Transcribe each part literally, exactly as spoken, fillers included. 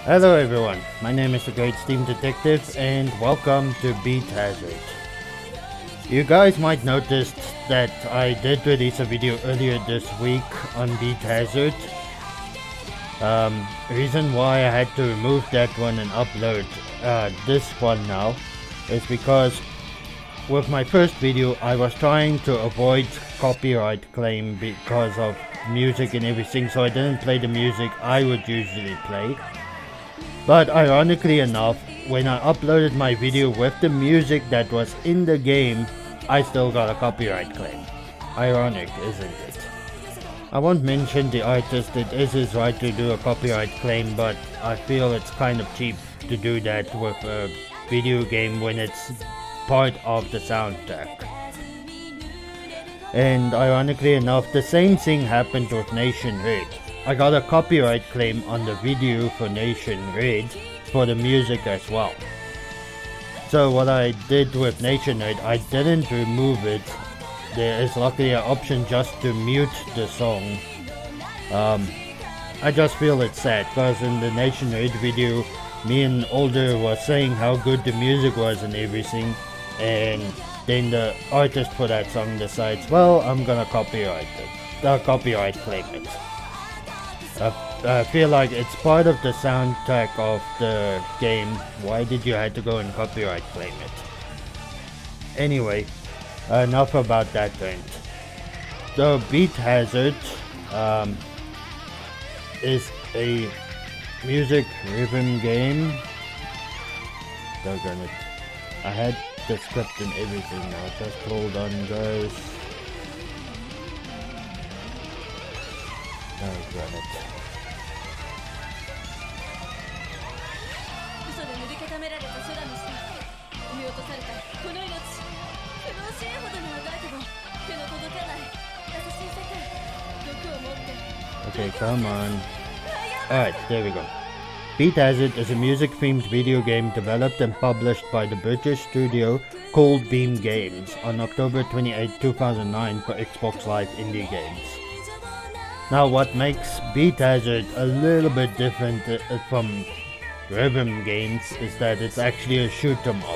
Hello everyone, my name is the Great Steam Detective and welcome to Beat Hazard. You guys might notice that I did release a video earlier this week on Beat Hazard. Um, reason why I had to remove that one and upload uh, this one now is because with my first video I was trying to avoid copyright claim because of music and everything, so I didn't play the music I would usually play. But ironically enough, when I uploaded my video with the music that was in the game, I still got a copyright claim. Ironic, isn't it? I won't mention the artist, it is his right to do a copyright claim, but I feel it's kind of cheap to do that with a video game when it's part of the soundtrack. And ironically enough, the same thing happened with Nation Red. I got a copyright claim on the video for Nation Red for the music as well. So what I did with Nation Red, I didn't remove it. There is luckily an option just to mute the song. Um, I just feel it's sad because in the Nation Red video, me and Older was saying how good the music was and everything, and then the artist for that song decides, well, I'm gonna copyright it, uh, copyright claim it. Uh, I feel like it's part of the soundtrack of the game. Why did you have to go and copyright claim it? Anyway, enough about that rant. The Beat Hazard um, is a music rhythm game. Doggone it. I had the script and everything now. Just hold on, guys. Doggone it. Okay, come on. Alright, there we go. Beat Hazard is a music-themed video game developed and published by the British studio Cold Beam Games on October twenty-eighth two thousand nine for Xbox Live Indie Games. Now what makes Beat Hazard a little bit different uh, from rhythm games is that it's actually a shoot-em-up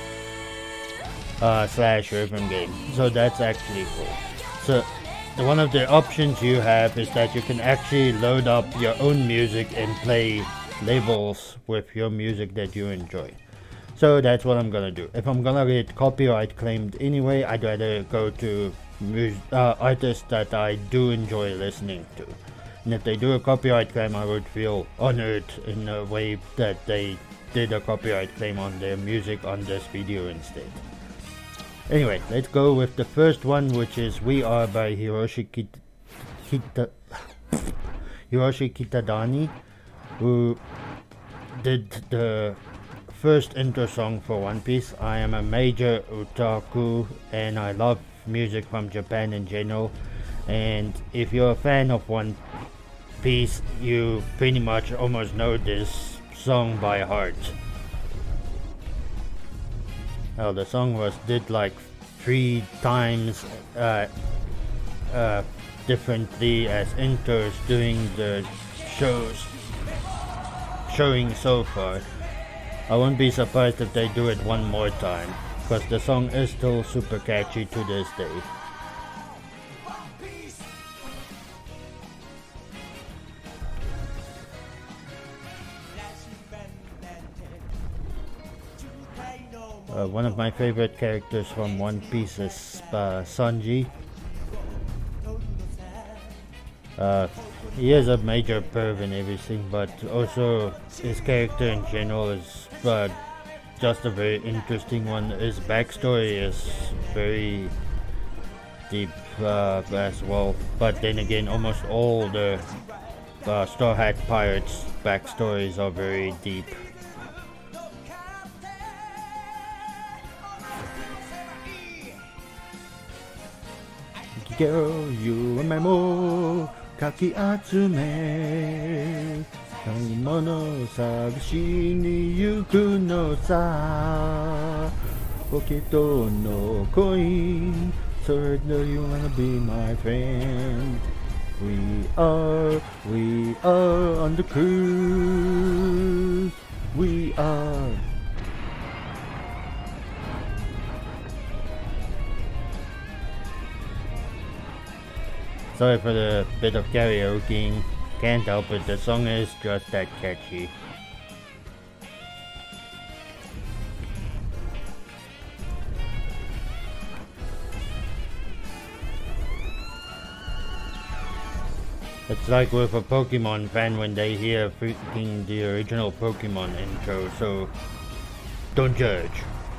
uh, slash rhythm game. So that's actually cool. So one of the options you have is that you can actually load up your own music and play levels with your music that you enjoy. So that's what I'm gonna do. If I'm gonna get copyright claimed anyway, I'd rather go to uh, artists that I do enjoy listening to. And if they do a copyright claim, I would feel honored in a way that they did a copyright claim on their music on this video instead. Anyway, let's go with the first one, which is We Are by Hiroshi Kita Kita Hiroshi Kitadani, who did the first intro song for One Piece. I am a major otaku and I love music from Japan in general, and if you're a fan of One Piece, you pretty much almost know this song by heart. Well, the song was did like three times uh, uh, differently as intros during the shows showing so far. I won't be surprised if they do it one more time, because the song is still super catchy to this day. Uh, one of my favorite characters from One Piece is uh, Sanji. Uh, he is a major perv and everything, but also his character in general is uh, just a very interesting one. His backstory is very deep uh, as well, but then again, almost all the uh, Straw Hat Pirates backstories are very deep. Girl, you and my mo かき集め買い物探しに行くのさポケットのコイン So do you wanna be my friend We are, we are on the cruise. We are. Sorry for the bit of karaoke. Can't help it, the song is just that catchy. It's like with a Pokemon fan when they hear freaking the original Pokemon intro, so don't judge.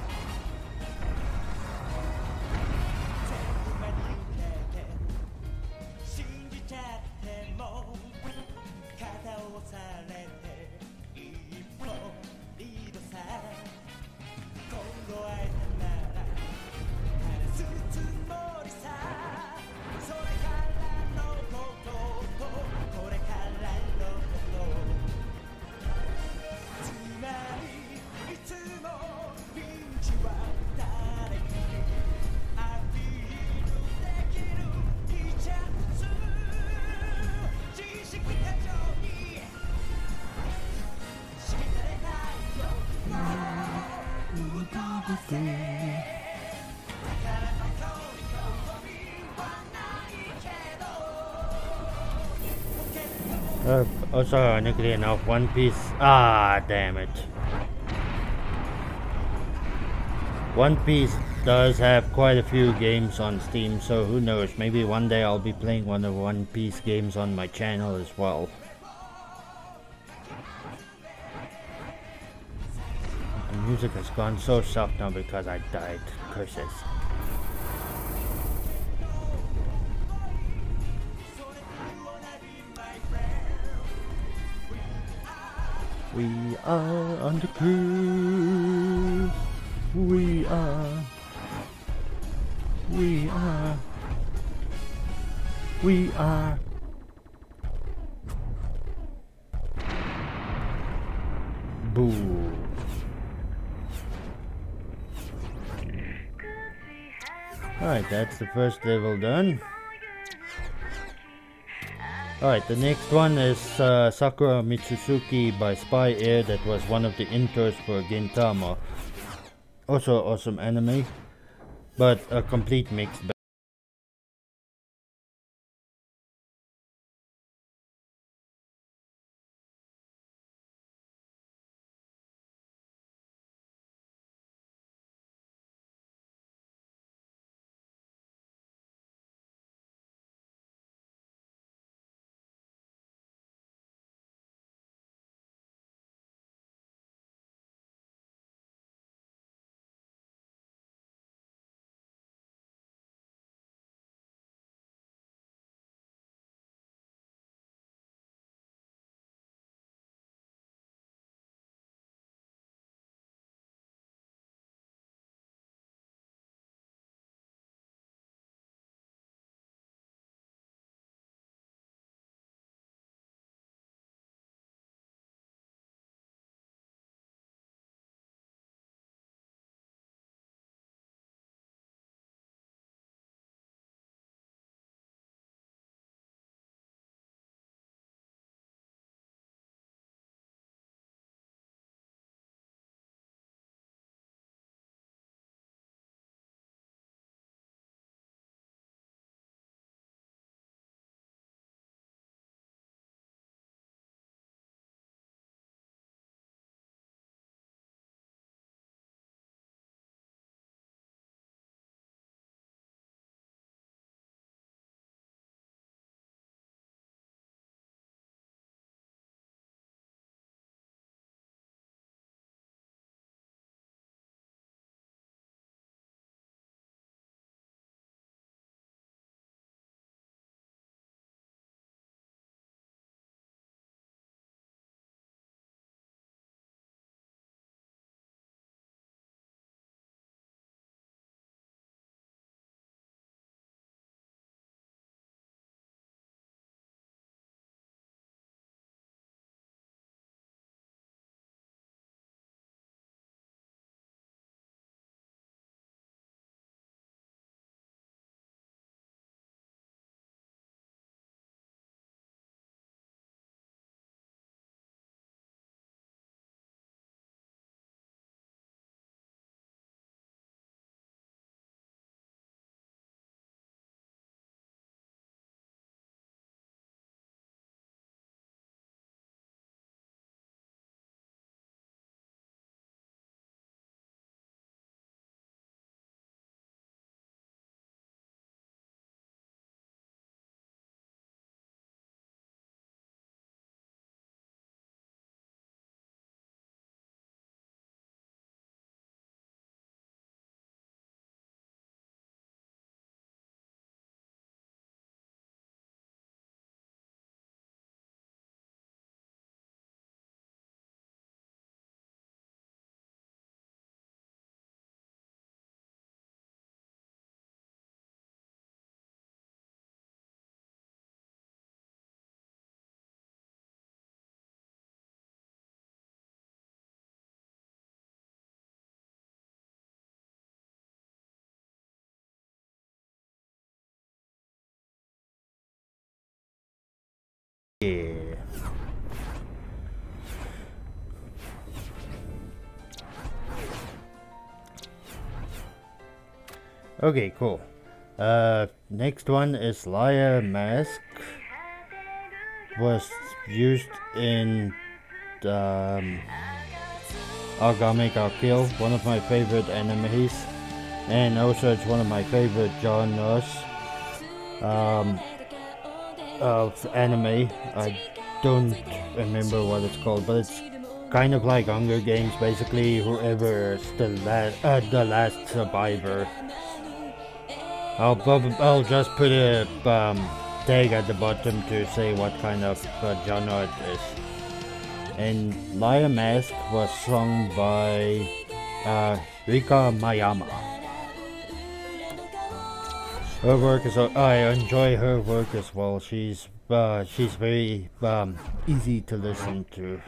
Uh, also, ironically enough, One Piece. Ah, damn it. One Piece does have quite a few games on Steam, so who knows, maybe one day I'll be playing one of One Piece games on my channel as well. The music has gone so soft now because I died. Curses. We are on the cruise. We are. We are. We are. Boo. Alright, that's the first level done. Alright, the next one is uh, Sakura Mitsusuki by Spy Air. That was one of the intros for Gintama. Also awesome anime, but a complete mixed bag. Yeah. Okay, cool. Uh, next one is Liar Mask. Was used in um, Agame ga Kill, one of my favorite animes, and also it's one of my favorite genres um, of anime. I don't remember what it's called, but it's kind of like Hunger Games, basically whoever's the last, uh, the last survivor. I'll, I'll just put a um, tag at the bottom to say what kind of uh, genre it is. And Liar Mask was sung by uh, Rika Mayama. Her work is, uh, I enjoy her work as well. She's uh, she's very um, easy to listen to.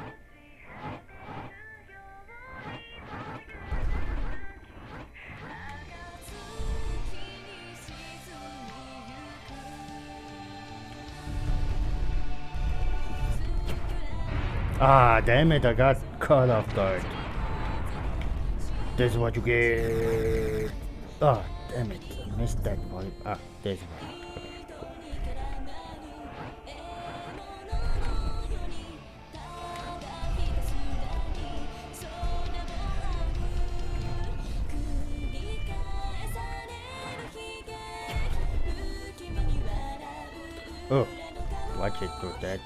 Ah, damn it, I got caught off guard. This is what you get. Ah, damn it, I missed that one. Ah, there's one. Oh, watch it do that.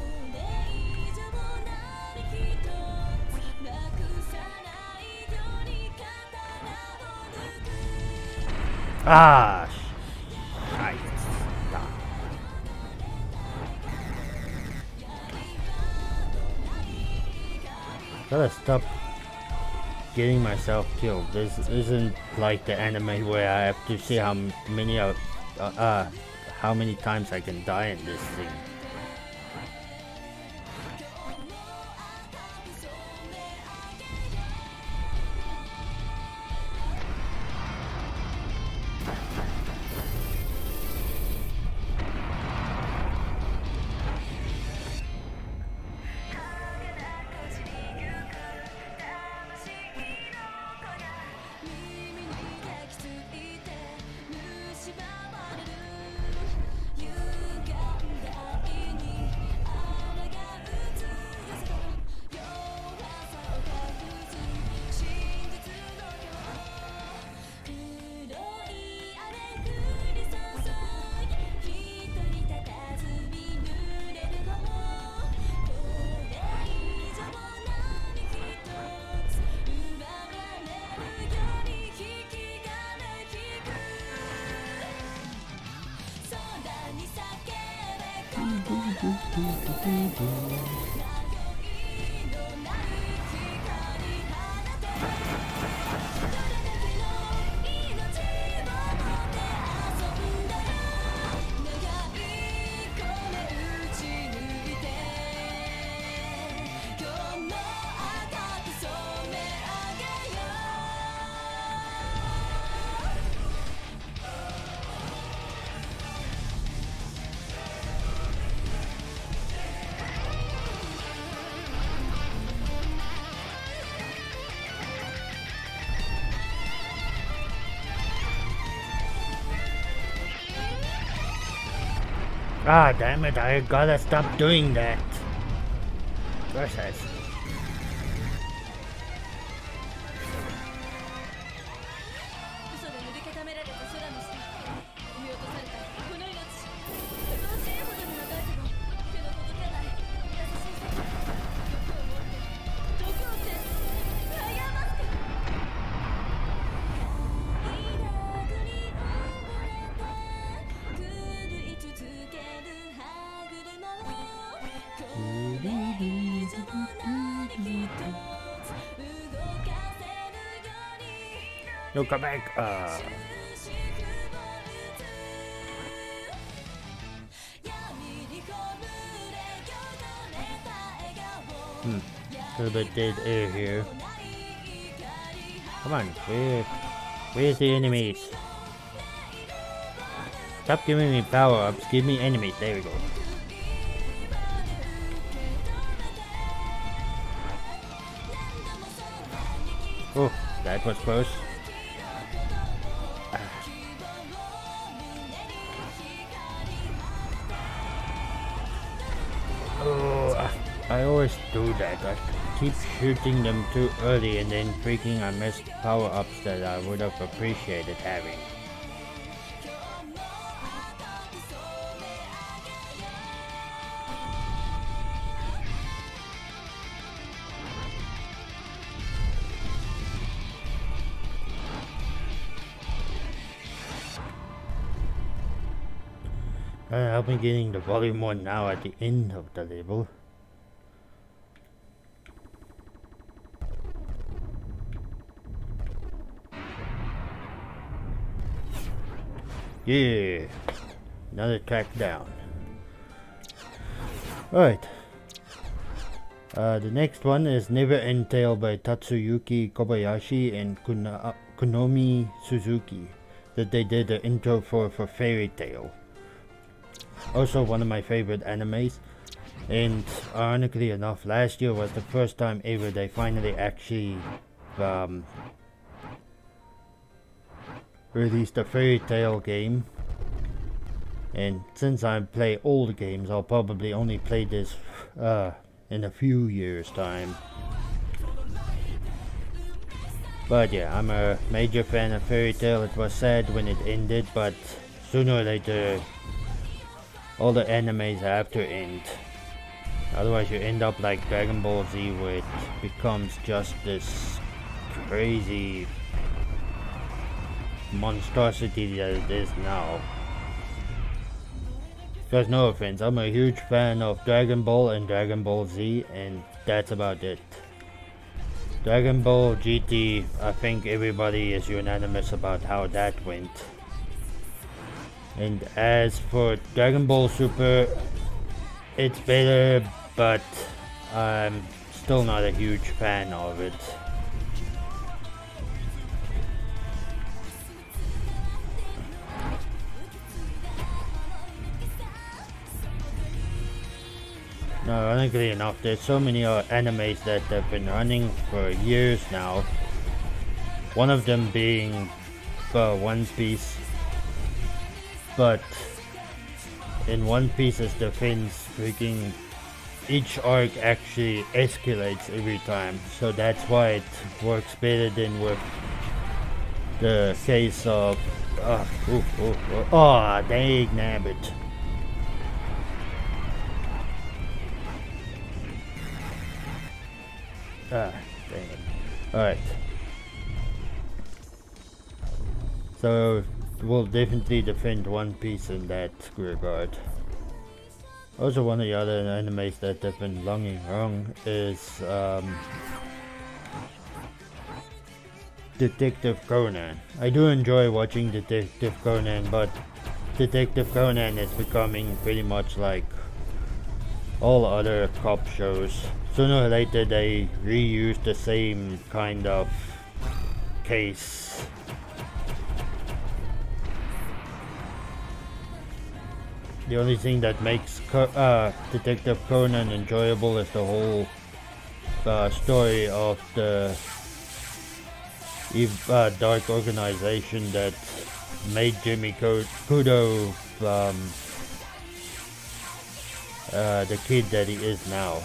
Ah, shite. Gotta stop getting myself killed. This isn't like the anime where I have to see how many of, uh, uh, how many times I can die in this thing. Ah, damn it, I gotta stop doing that. Process. No, come back. Uh. Hmm. A little bit dead air here. Come on, where, where's the enemies? Stop giving me power ups. Give me enemies. There we go. Oh, that was close. Oh, I always do that. I keep shooting them too early and then freaking I missed power-ups that I would have appreciated having. Uh, I'll be getting the volume one now at the end of the level. Yeah, another track down. Alright. Uh, the next one is Never End Tale by Tatsuyuki Kobayashi and Kuna uh, Kunomi Suzuki that they did the intro for for Fairy Tail. Also one of my favorite animes, and ironically enough last year was the first time ever they finally actually um, released a Fairy Tail game. And since I play old games, I'll probably only play this uh, in a few years time. But yeah, I'm a major fan of Fairy Tail. It was sad when it ended, but sooner or later all the animes have to end. Otherwise you end up like Dragon Ball Z, where it becomes just this crazy monstrosity that it is now. Because no offense, I'm a huge fan of Dragon Ball and Dragon Ball Z, and that's about it. Dragon Ball G T, I think everybody is unanimous about how that went. And as for Dragon Ball Super, it's better, but I'm still not a huge fan of it. No, ironically enough, there's so many uh, animes that have been running for years now. One of them being uh, One Piece. But in One Piece's defense, freaking each arc actually escalates every time, so that's why it works better than with the case of uh, ooh, ooh, ooh. Oh, dang nabbit. Ah, dang it. Alright. So we'll definitely defend One Piece in that regard. Also, one of the other animes that have been longing wrong is um, Detective Conan. I do enjoy watching Detective Conan, but Detective Conan is becoming pretty much like all other cop shows. Sooner or later they reuse the same kind of case. The only thing that makes Co uh, Detective Conan enjoyable is the whole uh, story of the uh, dark organization that made Jimmy Kudo um, uh, the kid that he is now.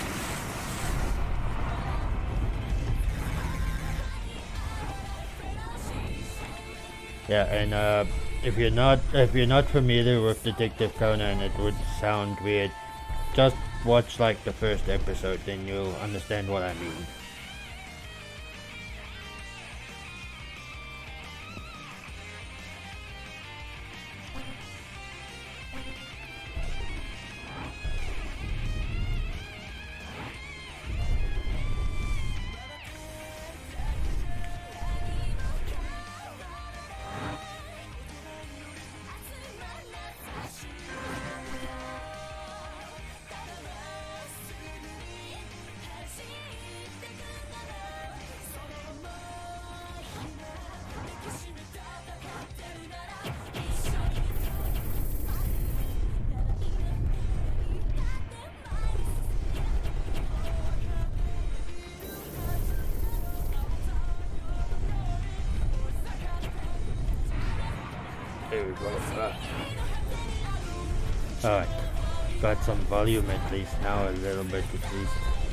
Yeah, and uh, if you're not if you're not familiar with Detective Conan, it would sound weird. Just watch like the first episode, then you'll understand what I mean. Alright, got some volume at least now, a little bit at least.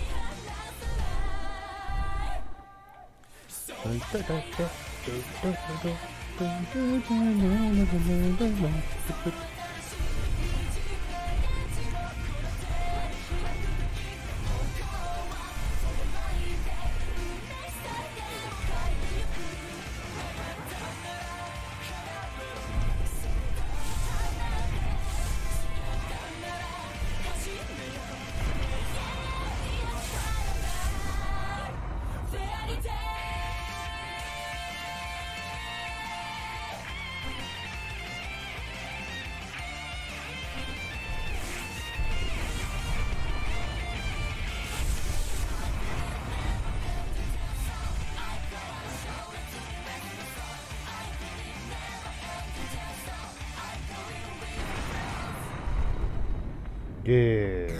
Yeah.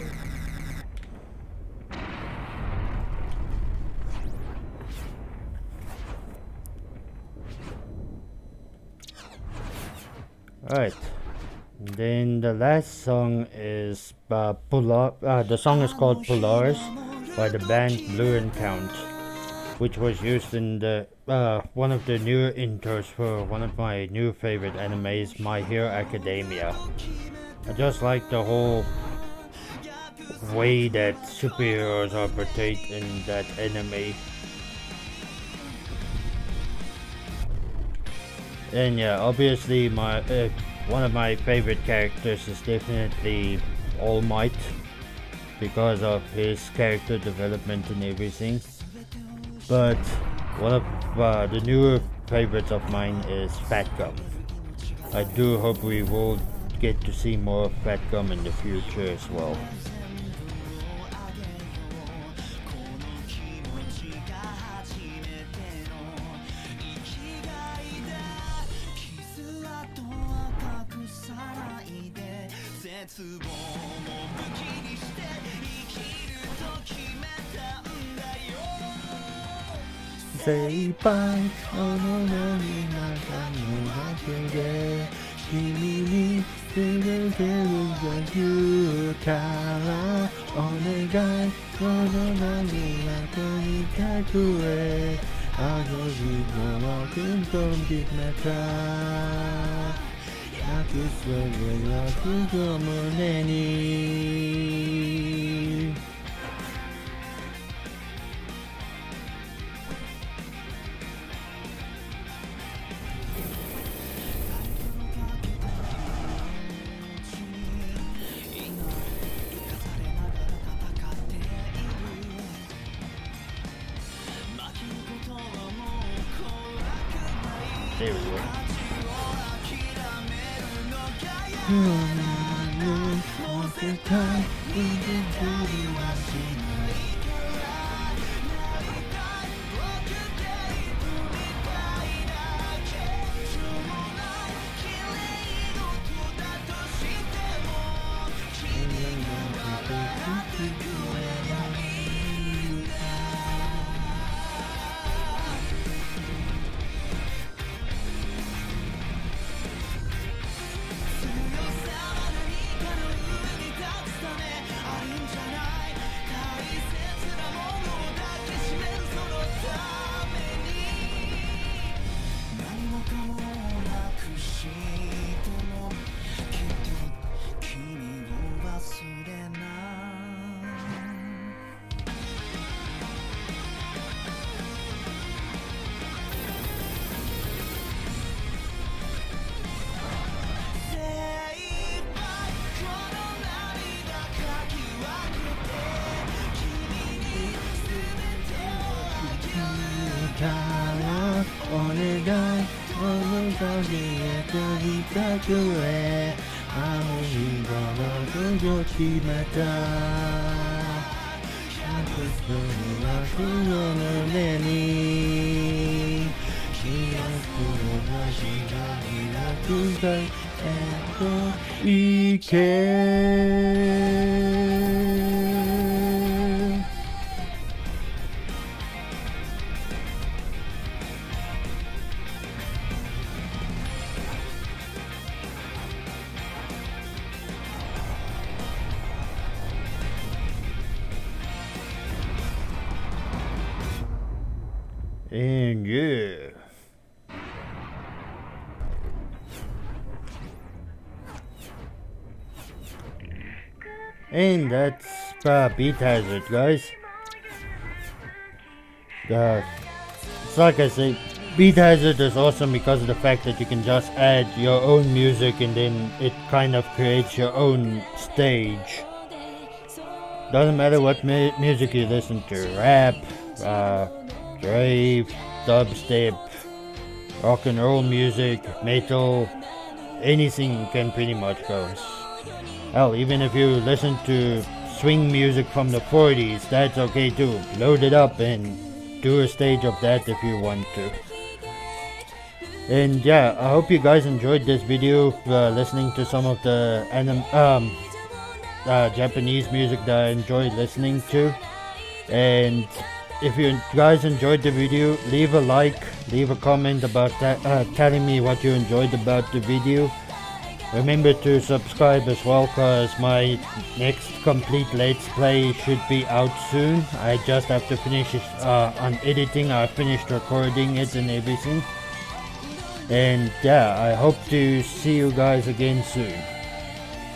Alright. Then the last song is uh, Polar. Uh, the song is called Polaris by the band Blue and Count, which was used in the uh, one of the new intros for one of my new favorite animes, My Hero Academia. I just like the whole way that superheroes are portrayed in that anime. And yeah, obviously my uh, one of my favorite characters is definitely All Might, because of his character development and everything. But one of uh, the newer favorites of mine is Fatgum. I do hope we will get to see more of Fatgum in the future as well. Say bye, oh no no no, Kimi ni you kara onegai, no no no no ni kakue, agoji no wakin don't meta, nakuswe yaku mune ni. There we go. And yeah. And that's uh, Beat Hazard, guys. Uh, it's like I say, Beat Hazard is awesome because of the fact that you can just add your own music and then it kind of creates your own stage. Doesn't matter what mu music you listen to, rap, uh, rave, dubstep, rock and roll music, metal, anything can pretty much go. Hell, even if you listen to swing music from the forties, that's okay too. Load it up and do a stage of that if you want to. And yeah, I hope you guys enjoyed this video, uh, listening to some of the anim um, uh, Japanese music that I enjoyed listening to. And if you guys enjoyed the video, leave a like, leave a comment about that, uh, telling me what you enjoyed about the video. Remember to subscribe as well, cause my next complete Let's Play should be out soon. I just have to finish it uh, on editing. I finished recording it and everything. And yeah, I hope to see you guys again soon.